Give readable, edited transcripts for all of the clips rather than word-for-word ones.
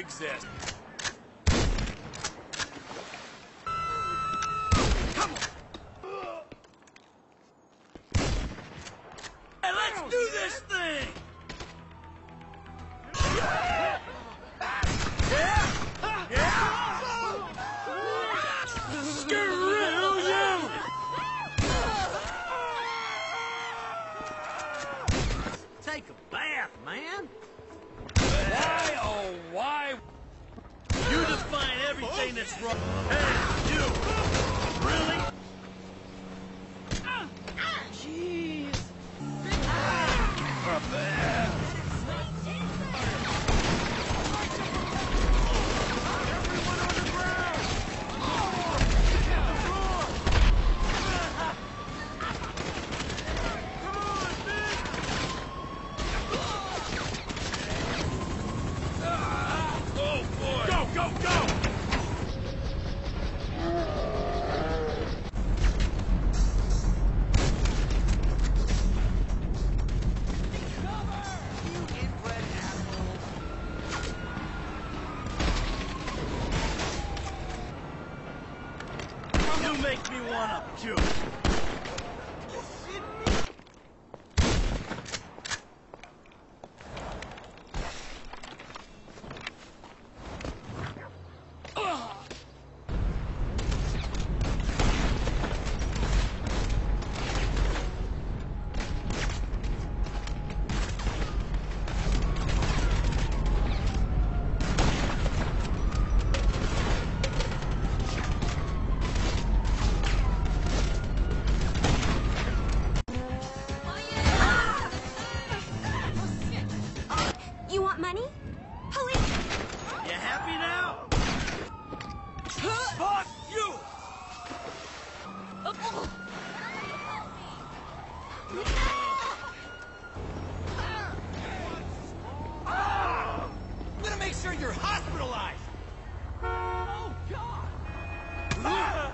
exist. Come on! Hey, let's do this thing! Yeah! Screw you! Take a bath, man. Why, oh, why? You define everything that's wrong. Hey, you! Really? Jeez. Oh, boy! Go, go, go! You make me wanna puke. You want money? Police! You happy now? Fuck you! I'm gonna make sure you're hospitalized. Oh, God.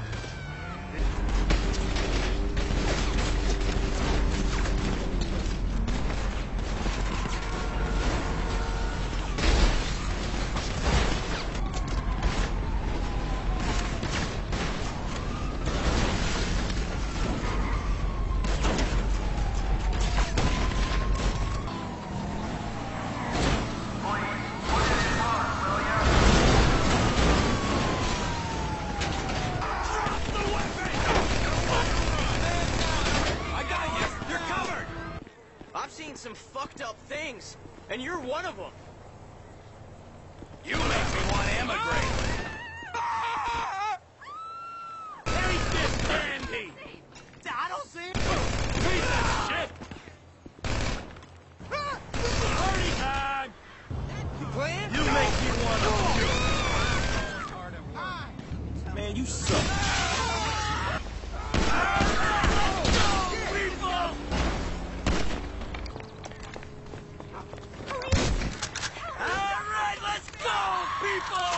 I've seen some fucked up things, and you're one of them. You make me want to emigrate. Take this candy! I don't see it. Piece of shit! Party time! You playing? You make me want to puke. Man, you suck. Alright, let's go, people!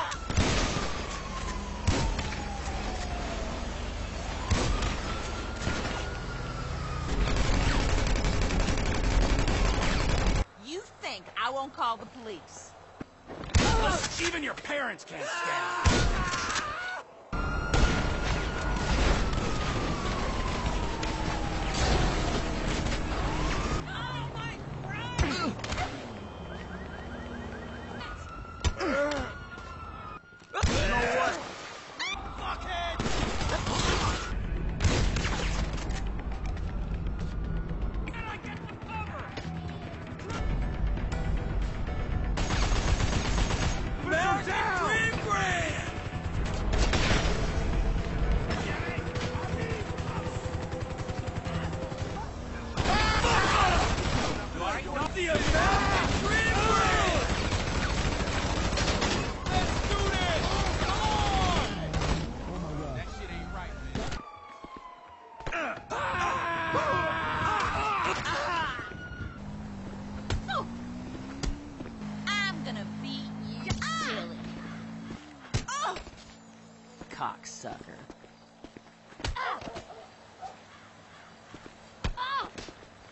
You think I won't call the police? Even your parents can't stand it. I'm gonna beat you silly. Cocksucker.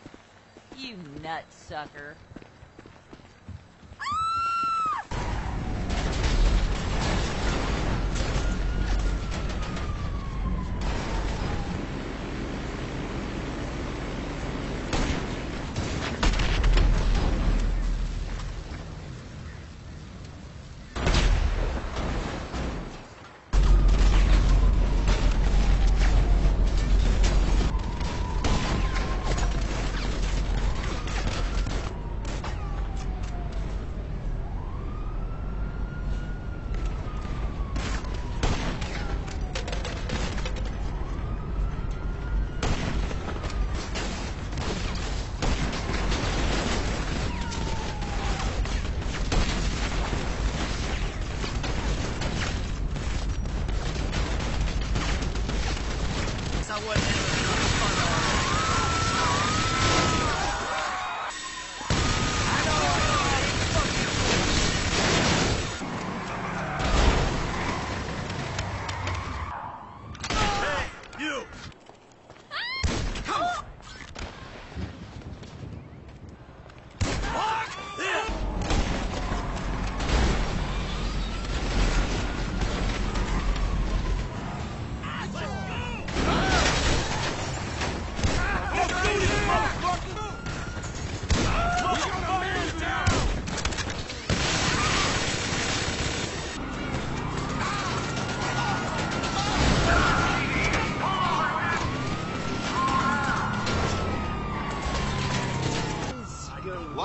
You nutsucker.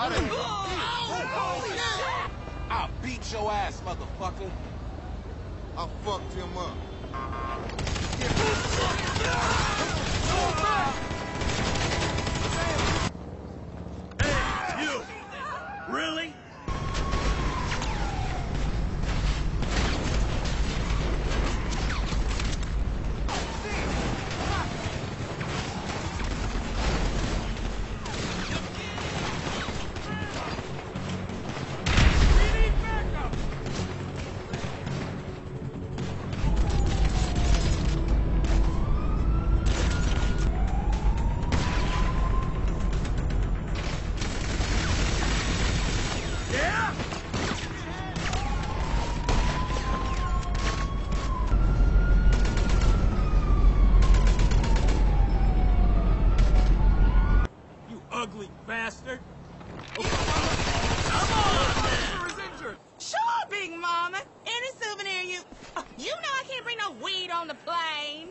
I didn't. I'll beat your ass, motherfucker. I fucked him up. Hey, you! Really? Ugly bastard! Come on! Is injured. Sure, Big Mama. Any souvenir you... You know I can't bring no weed on the plane.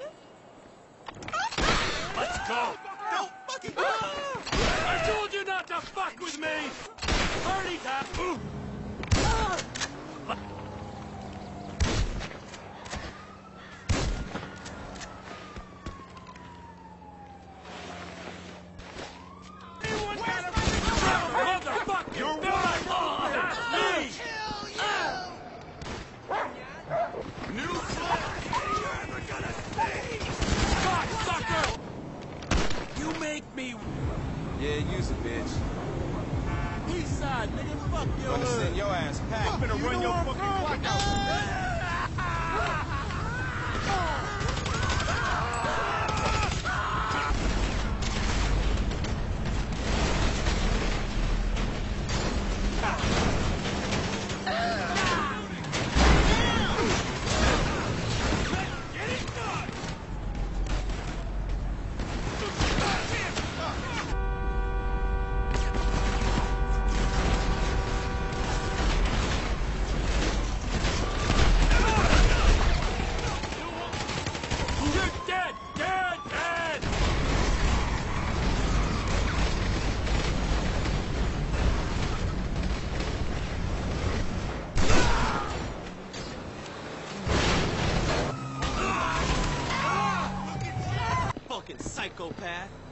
Let's go! Don't fucking go! I told you not to fuck with me! Party time! Ooh. Motherfucker! You're right! That's me! New you're ever gonna see! Cocksucker! You make me... Yeah, use it, bitch. East side, nigga, fuck your Gonna send your ass packed. I'm gonna run your fucking clock out. Fucking psychopath.